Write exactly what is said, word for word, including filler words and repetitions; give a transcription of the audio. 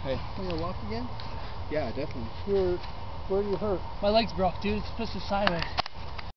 Hey. You gonna walk again? Yeah, definitely. You're, where do you hurt? My leg's broke, dude. It's twisted sideways.